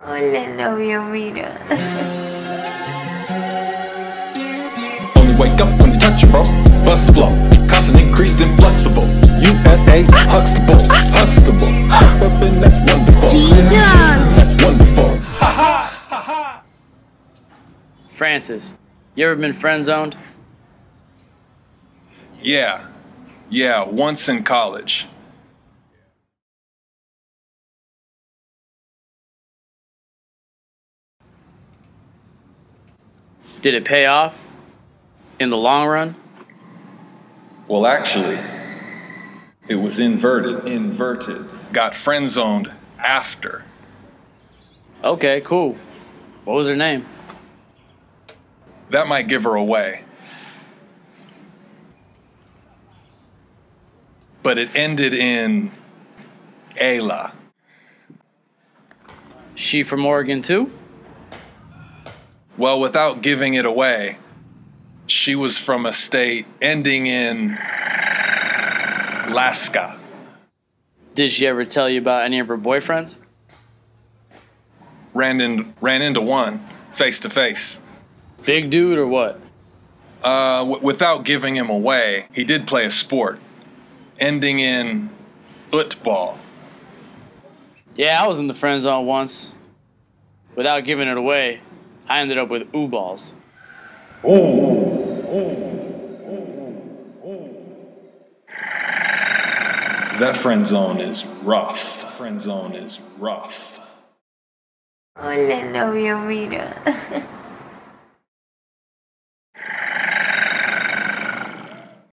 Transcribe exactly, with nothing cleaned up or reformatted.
Hallelujah, Rita. Only wake up when you touch your bro. Bust flow, constant increased and flexible. U S A, Huxtable, Huxtable. Step up and that's wonderful. That's wonderful. Ha ha, ha ha. Francis, you ever been friend zoned? Yeah, yeah, once in college. Did it pay off in the long run? Well, actually, it was inverted. Inverted. Got friend zoned after. Okay, cool. What was her name? That might give her away. But it ended in Ayla. She from Oregon too? Well, without giving it away, she was from a state ending in Alaska. Did she ever tell you about any of her boyfriends? Ran, in, ran into one, face to face. Big dude or what? Uh, w without giving him away, he did play a sport, ending in football. Yeah, I was in the friend zone once. Without giving it away, I ended up with ooh balls. Ooh, ooh, ooh, ooh. That friend zone is rough. Friend zone is rough. Hallelujah, Rita.